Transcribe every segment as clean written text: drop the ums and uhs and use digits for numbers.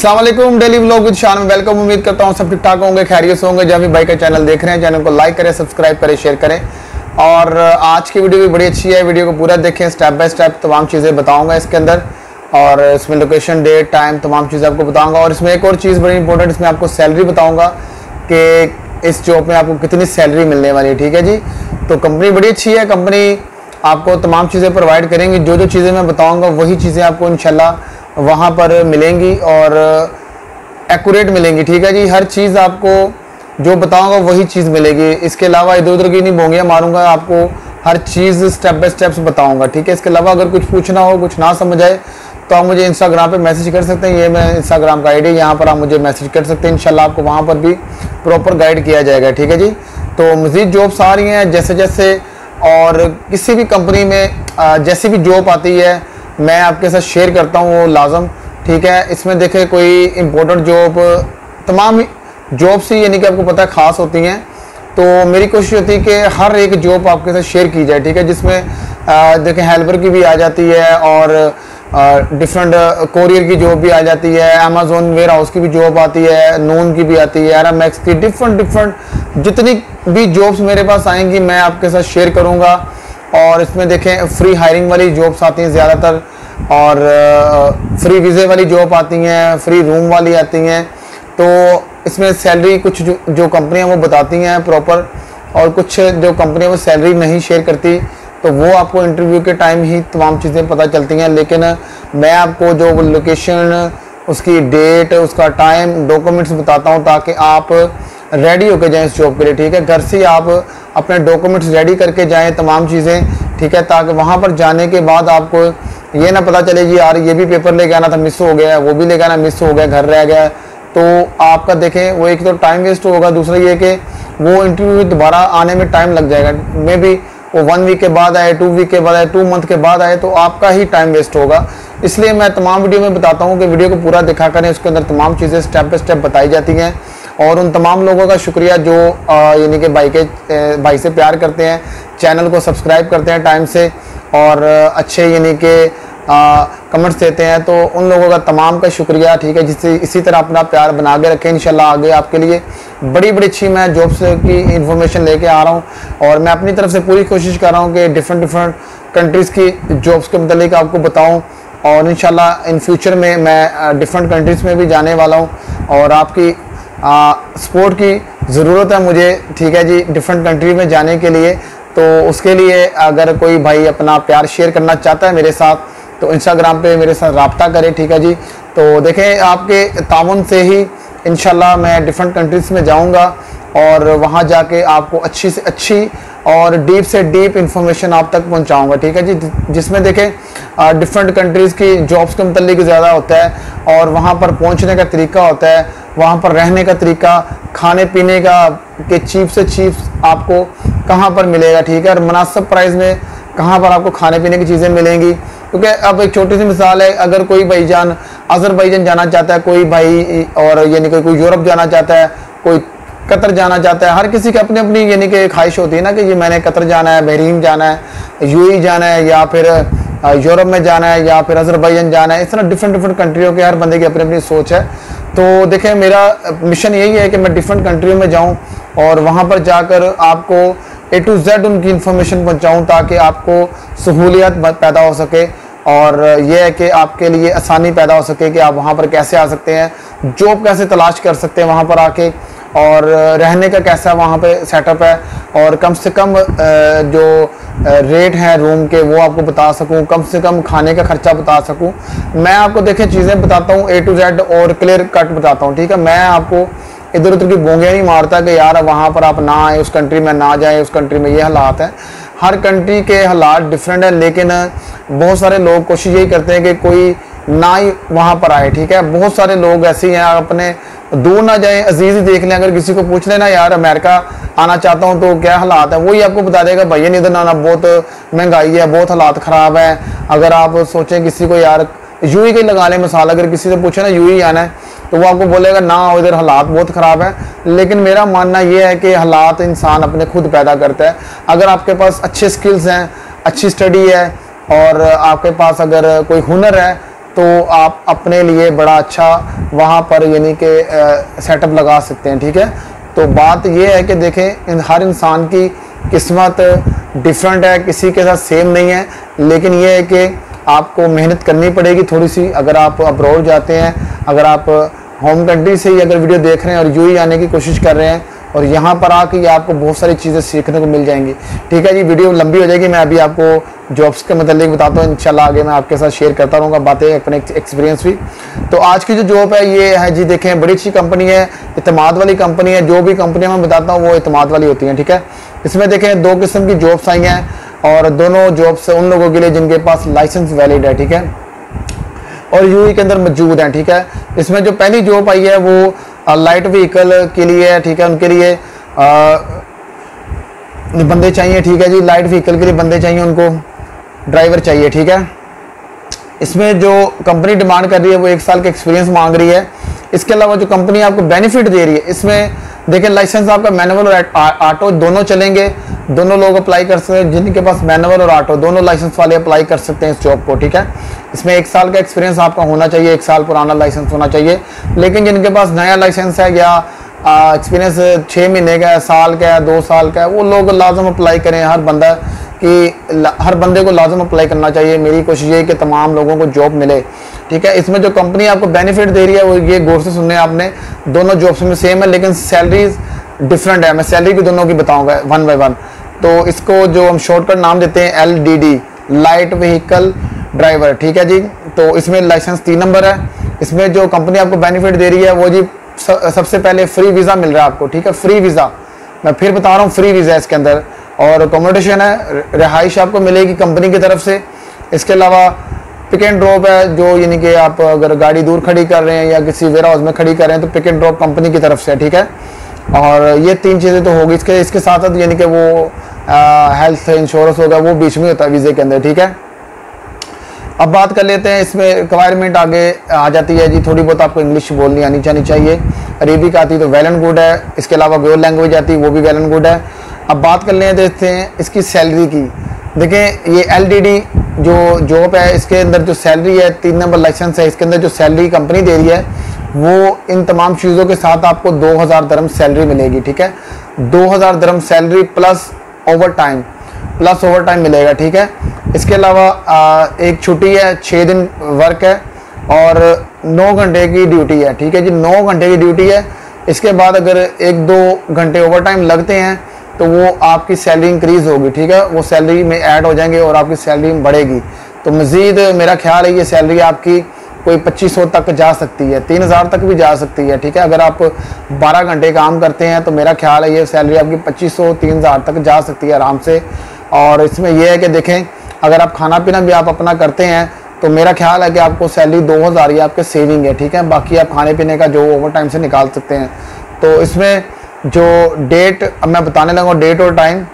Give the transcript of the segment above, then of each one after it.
अस्सलाम वालेकुम, daily vlog with शान में वेलकम। उम्मीद करता हूँ सब ठीक ठाक होंगे, खैरियत से होंगे। जब भी भाई का चैनल देख रहे हैं, चैनल को लाइक करें, सब्सक्राइब करें, शेयर करें। और आज की वीडियो भी बड़ी अच्छी है, वीडियो को पूरा देखें, स्टेप बाय स्टेप तमाम चीज़ें बताऊँगा इसके अंदर। और इसमें लोकेशन, डेट, टाइम, तमाम चीज़ें आपको बताऊँगा। और इसमें एक और चीज़ बड़ी इंपॉर्टेंट, इसमें आपको सैलरी बताऊँगा कि इस जॉब में आपको कितनी सैलरी मिलने वाली है। ठीक है जी। तो कंपनी बड़ी अच्छी है, कंपनी आपको तमाम चीज़ें प्रोवाइड करेंगी। जो जो चीज़ें मैं बताऊँगा वही चीज़ें आपको इंशाल्लाह वहाँ पर मिलेंगी और एक्यूरेट मिलेंगी। ठीक है जी। हर चीज़ आपको जो बताऊंगा वही चीज़ मिलेगी। इसके अलावा इधर उधर की नहीं बोंगियाँ मारूंगा, आपको हर चीज़ स्टेप बाय स्टेप्स बताऊंगा। ठीक है। इसके अलावा अगर कुछ पूछना हो, कुछ ना समझ आए तो आप मुझे इंस्टाग्राम पे मैसेज कर सकते हैं। ये मैं इंस्टाग्राम का आईडी, यहाँ पर आप मुझे मैसेज कर सकते हैं। इंशाल्लाह आपको वहाँ पर भी प्रॉपर गाइड किया जाएगा। ठीक है जी। तो मज़ीद जॉब्स आ रही हैं जैसे जैसे, और किसी भी कंपनी में जैसी भी जॉब आती है मैं आपके साथ शेयर करता हूँ वो लाजम। ठीक है। इसमें देखें कोई इम्पोर्टेंट जॉब, तमाम जॉब्स ही यानी कि आपको पता है ख़ास होती हैं। तो मेरी कोशिश होती है कि हर एक जॉब आपके साथ शेयर की जाए। ठीक है। जिसमें देखें हेल्पर की भी आ जाती है और डिफरेंट कोरियर की जॉब भी आ जाती है, अमेज़ॉन वेयर हाउस की भी जॉब आती है, नून की भी आती है, एरामैक्स की, डिफरेंट जितनी भी जॉब्स मेरे पास आएंगी मैं आपके साथ शेयर करूँगा। और इसमें देखें फ्री हायरिंग वाली जॉब्स आती हैं ज़्यादातर, और फ्री वीज़े वाली जॉब आती हैं, फ्री रूम वाली आती हैं। तो इसमें सैलरी कुछ जो कंपनियां वो बताती हैं प्रॉपर, और कुछ जो कंपनियां वो सैलरी नहीं शेयर करती, तो वो आपको इंटरव्यू के टाइम ही तमाम चीज़ें पता चलती हैं। लेकिन मैं आपको जो लोकेशन, उसकी डेट, उसका टाइम, डॉक्यूमेंट्स बताता हूँ ताकि आप रेडी होकर जाएं इस जॉब के लिए। ठीक है। घर से आप अपने डॉक्यूमेंट्स रेडी करके जाएं, तमाम चीज़ें। ठीक है। ताकि वहाँ पर जाने के बाद आपको ये ना पता चले जी यार ये भी पेपर लेके आना था, मिस हो गया, वो भी लेके आना मिस हो गया, घर रह गया। तो आपका देखें वो एक तो टाइम वेस्ट होगा, दूसरा ये कि वो इंटरव्यू दोबारा आने में टाइम लग जाएगा। मे बी वो 1 वीक के बाद आए, 2 वीक के बाद आए, 2 मंथ के बाद आए, तो आपका ही टाइम वेस्ट होगा। इसलिए मैं तमाम वीडियो में बताता हूँ कि वीडियो को पूरा देखा करें, उसके अंदर तमाम चीज़ें स्टेप बाय स्टेप बताई जाती हैं। और उन तमाम लोगों का शुक्रिया जो यानी कि भाई से प्यार करते हैं, चैनल को सब्सक्राइब करते हैं टाइम से, और अच्छे यानी कि कमेंट्स देते हैं। तो उन लोगों का तमाम का शुक्रिया। ठीक है। जिससे इसी तरह अपना प्यार बना के रखें। इंशाल्लाह आगे आपके लिए बड़ी अच्छी मैं जॉब्स की इंफॉर्मेशन लेके आ रहा हूँ, और मैं अपनी तरफ से पूरी कोशिश कर रहा हूँ कि डिफरेंट कंट्रीज़ की जॉब्स के मतलब आपको बताऊँ। और इंशाल्लाह इन फ्यूचर में मैं डिफरेंट कंट्रीज़ में भी जाने वाला हूँ, और आपकी सपोर्ट की ज़रूरत है मुझे। ठीक है जी। डिफरेंट कंट्री में जाने के लिए, तो उसके लिए अगर कोई भाई अपना प्यार शेयर करना चाहता है मेरे साथ, तो इंस्टाग्राम पे मेरे साथ रब्ता करें। ठीक है जी। तो देखें आपके ताउन से ही इंशाल्लाह मैं डिफरेंट कंट्रीज़ में जाऊंगा, और वहाँ जाके आपको अच्छी से अच्छी और डीप से डीप इंफॉर्मेशन आप तक पहुँचाऊँगा। ठीक है जी। जिसमें देखें डिफरेंट कंट्रीज़ की जॉब्स के मतलब ज़्यादा होता है, और वहाँ पर पहुँचने का तरीका होता है, वहाँ पर रहने का तरीका, खाने पीने का के चीप से चीप आपको कहाँ पर मिलेगा। ठीक है। और मुनासिब प्राइस में कहाँ पर आपको खाने पीने की चीज़ें मिलेंगी। क्योंकि अब एक छोटी सी मिसाल है, अगर कोई भाईजान अज़रबैजान जाना चाहता है, कोई भाई, और यानी कि कोई यूरोप जाना चाहता है, कोई कतर जाना चाहता है, हर किसी की अपनी अपनी यानी कि ख्वाहिश होती है ना कि ये मैंने कतर जाना है, बहरीन जाना है, यूएई जाना है, या फिर यूरोप में जाना है, या फिर अज़रबैजान जाना है। इस तरह डिफरेंट कंट्रियों के हर बंदे की अपनी अपनी सोच है। तो देखें मेरा मिशन यही है कि मैं डिफरेंट कंट्रियों में जाऊँ, और वहाँ पर जाकर आपको A to Z उनकी इन्फॉर्मेशन पहुँचाऊँ, ताकि आपको सहूलियत पैदा हो सके, और यह है कि आपके लिए आसानी पैदा हो सके कि आप वहाँ पर कैसे आ सकते हैं, जॉब कैसे तलाश कर सकते हैं वहाँ पर आके, और रहने का कैसा वहाँ पे सेटअप है, और कम से कम जो रेट हैं रूम के वो आपको बता सकूँ, कम से कम खाने का खर्चा बता सकूँ। मैं आपको देखें चीज़ें बताता हूँ A to Z और क्लियर कट बताता हूँ। ठीक है। मैं आपको इधर उधर की बोंगियाँ नहीं मारता कि यार वहाँ पर आप ना आए, उस कंट्री में ना जाएं, उस कंट्री में ये हालात हैं। हर कंट्री के हालात डिफरेंट है, लेकिन बहुत सारे लोग कोशिश यही करते हैं कि कोई ना ही वहाँ पर आए। ठीक है। बहुत सारे लोग ऐसे ही हैं, अपने दूर ना जाएं, अजीज ही देख लें। अगर किसी को पूछ लेना यार अमेरिका आना चाहता हूँ तो क्या हालात है, वही आपको बता देगा भैया नहीं इधर आना, बहुत महंगाई है, बहुत हालात ख़राब है। अगर आप सोचें किसी को यार यूएई के लगा लें मिसाल, अगर किसी से पूछे ना यूएई आना है, तो वो आपको बोलेगा ना इधर हालात बहुत ख़राब है। लेकिन मेरा मानना ये है कि हालात इंसान अपने खुद पैदा करता है। अगर आपके पास अच्छे स्किल्स हैं, अच्छी स्टडी है, और आपके पास अगर कोई हुनर है, तो आप अपने लिए बड़ा अच्छा वहाँ पर यानी कि सेटअप लगा सकते हैं। ठीक है, तो बात ये है कि देखें हर इंसान की किस्मत डिफरेंट है, किसी के साथ सेम नहीं है, लेकिन ये है कि आपको मेहनत करनी पड़ेगी थोड़ी सी। अगर आप अब्रॉड जाते हैं, अगर आप होम कंट्री से ही अगर वीडियो देख रहे हैं और यूएई आने की कोशिश कर रहे हैं और यहाँ पर आके आपको बहुत सारी चीज़ें सीखने को मिल जाएंगी। ठीक है जी, वीडियो लंबी हो जाएगी, मैं अभी आपको जॉब्स के मतलब बताता हूँ। इंशाल्लाह आगे मैं आपके साथ शेयर करता रहूँगा बातें, अपने एक्सपीरियंस भी। तो आज की जो जॉब है ये है जी, देखें बड़ी अच्छी कंपनी है, इत्तेमाद वाली कंपनी है। जो भी कंपनियाँ मैं बताता हूँ वो इत्तेमाद वाली होती हैं। ठीक है, इसमें देखें 2 किस्म की जॉब्स आई हैं और दोनों जॉब्स उन लोगों के लिए जिनके पास लाइसेंस वैलिड है। ठीक है, और यूएई के अंदर मौजूद हैं। ठीक है, इसमें जो पहली जॉब आई है वो लाइट व्हीकल के लिए है। ठीक है, उनके लिए बंदे चाहिए। ठीक है जी, लाइट व्हीकल के लिए बंदे चाहिए, उनको ड्राइवर चाहिए। ठीक है, इसमें जो कंपनी डिमांड कर रही है वो 1 साल का एक्सपीरियंस मांग रही है। इसके अलावा जो कंपनी आपको बेनिफिट दे रही है, इसमें देखिए लाइसेंस आपका मैनुअल और ऑटो दोनों चलेंगे। दोनों लोग अप्लाई कर सकते हैं, जिनके पास मैनुअल और ऑटो दोनों लाइसेंस वाले अप्लाई कर सकते हैं इस जॉब को। ठीक है, इसमें 1 साल का एक्सपीरियंस आपका होना चाहिए, 1 साल पुराना लाइसेंस होना चाहिए। लेकिन जिनके पास नया लाइसेंस है या एक्सपीरियंस 6 महीने का है, साल का है, 2 साल का है, वो लोग लाजम अप्लाई करें। हर बंदे को लाजम अप्लाई करना चाहिए। मेरी कोशिश ये है कि तमाम लोगों को जॉब मिले। ठीक है, इसमें जो कंपनी आपको बेनिफिट दे रही है वो ये गौर से सुनने आपने, दोनों जॉब्स में सेम है लेकिन सैलरीज डिफरेंट है। मैं सैलरी भी दोनों की बताऊंगा 1 बाय 1। तो इसको जो हम शॉर्टकट नाम देते हैं LDD, लाइट व्हीकल ड्राइवर। ठीक है जी, तो इसमें लाइसेंस 3 नंबर है। इसमें जो कंपनी आपको बेनिफिट दे रही है वो जी सबसे पहले फ्री वीज़ा मिल रहा है आपको। ठीक है, फ्री वीज़ा, मैं फिर बता रहा हूँ, फ्री वीज़ा इसके अंदर, और अकोमोडेशन है, रिहाइश आपको मिलेगी कंपनी की तरफ से। इसके अलावा पिक एंड ड्रॉप है, जो यानी कि आप अगर गाड़ी दूर खड़ी कर रहे हैं या किसी वेयर हाउस में खड़ी कर रहे हैं तो पिक एंड ड्रॉप कंपनी की तरफ से। ठीक है, और ये 3 चीज़ें तो होगी। इसके साथ साथ यानी कि वो हेल्थ इंश्योरेंस होगा, वो बीच में होता है वीज़े के अंदर। ठीक है, अब बात कर लेते हैं, इसमें रिक्वायरमेंट आगे आ जाती है जी। थोड़ी बहुत आपको इंग्लिश बोलनी आनी चाहिए, अरेबिक आती तो वेल एंड गुड है। इसके अलावा गोल लैंग्वेज आती है वो भी वेल एंड गुड है। अब बात कर लेते हैं इसकी सैलरी की। देखें ये LDD जो जॉब है, इसके अंदर जो सैलरी है, 3 नंबर लाइसेंस है, इसके अंदर जो सैलरी कंपनी दे रही है वो इन तमाम चीज़ों के साथ आपको 2000 दिरहम सैलरी मिलेगी। ठीक है, 2000 दिरहम सैलरी प्लस ओवर टाइम मिलेगा। ठीक है, इसके अलावा एक छुट्टी है, 6 दिन वर्क है और 9 घंटे की ड्यूटी है। ठीक है जी, 9 घंटे की ड्यूटी है। इसके बाद अगर 1-2 घंटे ओवर टाइम लगते हैं तो वो आपकी सैलरी इंक्रीज़ होगी। ठीक है, वो सैलरी में ऐड हो जाएंगे और आपकी सैलरी बढ़ेगी। तो मज़ीद मेरा ख्याल है ये सैलरी आपकी कोई 2500 तक जा सकती है, 3000 तक भी जा सकती है। ठीक है, अगर आप 12 घंटे काम करते हैं तो मेरा ख्याल है ये सैलरी आपकी 2500-3000 तक जा सकती है आराम से। और इसमें यह है कि देखें, अगर आप खाना पीना भी आप अपना करते हैं तो मेरा ख्याल है कि आपको सैलरी 2000 ये आपके सेविंग है। ठीक है, बाकी आप खाने पीने का जो ओवर टाइम से निकाल सकते हैं। तो इसमें जो डेट अब मैं बताने लगा, डेट और टाइम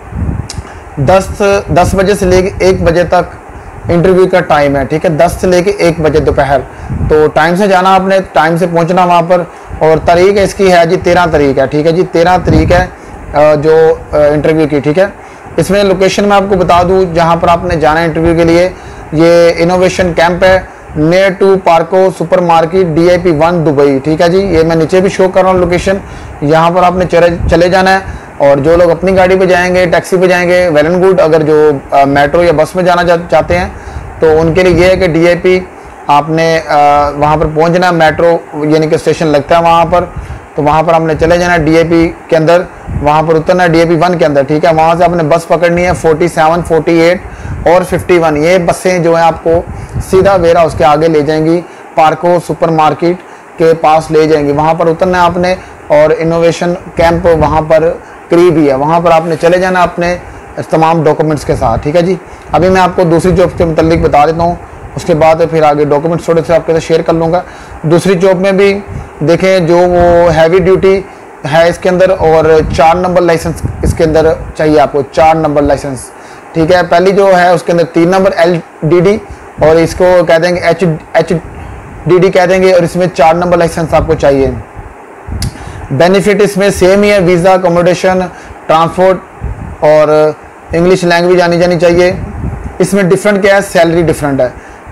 10 बजे से लेके 1 बजे तक इंटरव्यू का टाइम है। ठीक है, 10 से लेके 1 बजे दोपहर। तो टाइम से जाना, आपने टाइम से पहुंचना वहाँ पर। और तारीख इसकी है जी 13 तारीख है। ठीक है जी, 13 तारीख है जो इंटरव्यू की। ठीक है, इसमें लोकेशन मैं आपको बता दूं जहां पर आपने जाना है इंटरव्यू के लिए, ये इनोवेशन कैंप है, near to Parco supermarket DIP 1 Dubai. ठीक है जी, ये मैं नीचे भी शो कर रहा हूँ लोकेशन, यहाँ पर आपने चले जाना है। और जो लोग अपनी गाड़ी पे जाएंगे, टैक्सी पे जाएंगे, वेल एंड गुड। अगर जो मेट्रो या बस में जाना चाहते हैं तो उनके लिए ये है कि DIP आपने वहाँ पर पहुँचना, मेट्रो यानी कि स्टेशन लगता है वहाँ पर, तो वहाँ पर आपने चले जाना DIP के अंदर, वहाँ पर उतरना है DIP 1 के अंदर। ठीक है, वहाँ से आपने बस पकड़नी है 47, 48 और 51। ये बसें जो हैं आपको सीधा वेयर हाउस के आगे ले जाएंगी, पार्को सुपर मार्केट के पास ले जाएंगी। वहाँ पर उतरना है आपने और इनोवेशन कैंप वहाँ पर करीब ही है, वहाँ पर आपने चले जाना अपने तमाम डॉक्यूमेंट्स के साथ। ठीक है जी, अभी मैं आपको दूसरी जॉब के मुतालिक बता देता हूँ, उसके बाद फिर आगे डॉक्यूमेंट्स थोड़े से आपके साथ शेयर कर लूँगा। दूसरी जॉब में भी देखें जो वो हैवी ड्यूटी है इसके अंदर, और 4 नंबर लाइसेंस इसके अंदर चाहिए आपको, 4 नंबर लाइसेंस। ठीक है, पहली जो है उसके अंदर 3 नंबर LDD और इसको कह देंगे HDD कह देंगे, और इसमें 4 नंबर लाइसेंस आपको चाहिए। बेनिफिट इसमें सेम ही है, वीज़ा, अकोमोडेशन, ट्रांसपोर्ट और इंग्लिश लैंग्वेज आनी जानी चाहिए। इसमें डिफरेंट क्या है, सैलरी डिफरेंट है।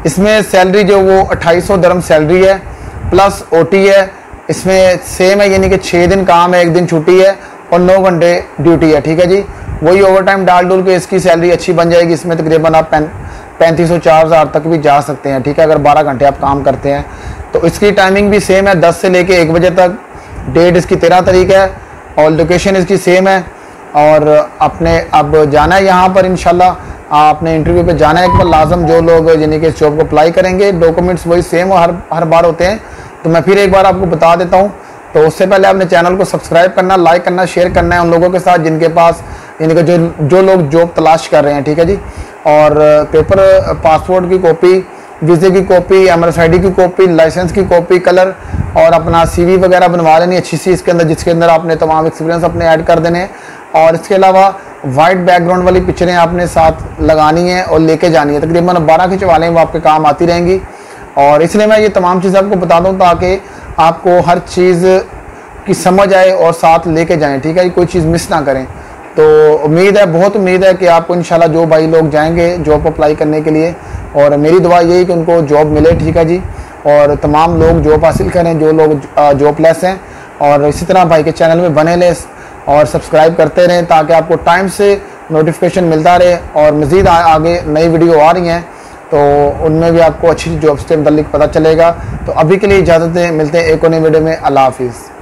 इसमें सैलरी जो वो 2800 दरम सैलरी है प्लस ओटी है। इसमें सेम है, यानी कि 6 दिन काम है, 1 दिन छुट्टी है और 9 घंटे ड्यूटी है। ठीक है जी, वही ओवर टाइम डाल डूल के इसकी सैलरी अच्छी बन जाएगी। इसमें तकरीबन आप 3500 4000 तक भी जा सकते हैं। ठीक है, अगर 12 घंटे आप काम करते हैं तो इसकी टाइमिंग भी सेम है, 10 से लेके 1 बजे तक। डेट इसकी 13 तारीख है और लोकेशन इसकी सेम है। और अपने अब जाना है यहाँ पर इंशाल्लाह, आपने इंटरव्यू पे जाना है एक बार लाजम। जो लोग यानी कि इस जॉब को अप्लाई करेंगे, डॉक्यूमेंट्स वही सेम हर बार होते हैं। तो मैं फिर एक बार आपको बता देता हूँ। तो उससे पहले आपने चैनल को सब्सक्राइब करना, लाइक करना, शेयर करना है उन लोगों के साथ जिनके पास यानी कि जो लोग जॉब तलाश कर रहे हैं। ठीक है जी, और पेपर पासपोर्ट की कॉपी, वीज़े की कॉपी, MRSID की कॉपी, लाइसेंस की कॉपी, कलर और अपना CV वगैरह बनवा लेनी अच्छी सी इसके अंदर, जिसके अंदर आपने तमाम एक्सपीरियंस अपने ऐड कर देने। और इसके अलावा वाइट बैकग्राउंड वाली पिक्चरें आपने साथ लगानी है और लेके जानी है। तकरीबन 12 खिंचवा लें, वो आपके काम आती रहेंगी। और इसलिए मैं ये तमाम चीज़ें आपको बता दूँ ताकि आपको हर चीज़ की समझ आए और साथ लेके जाएं। ठीक है, कोई चीज़ मिस ना करें। तो उम्मीद है, बहुत उम्मीद है कि आपको इंशाल्लाह जो भाई लोग जाएंगे जॉब अप्लाई करने के लिए, और मेरी दुआ यही कि उनको जॉब मिले। ठीक है जी, और तमाम लोग जॉब हासिल करें जो लोग जॉबलेस हैं। और इसी तरह भाई के चैनल में बने रहें और सब्सक्राइब करते रहें ताकि आपको टाइम से नोटिफिकेशन मिलता रहे। और मज़ीद आगे नई वीडियो आ रही हैं तो उनमें भी आपको अच्छी जॉब्स के मतलब पता चलेगा। तो अभी के लिए इजाज़त दें, मिलते हैं एक और नई वीडियो में। अल्लाह हाफिज़।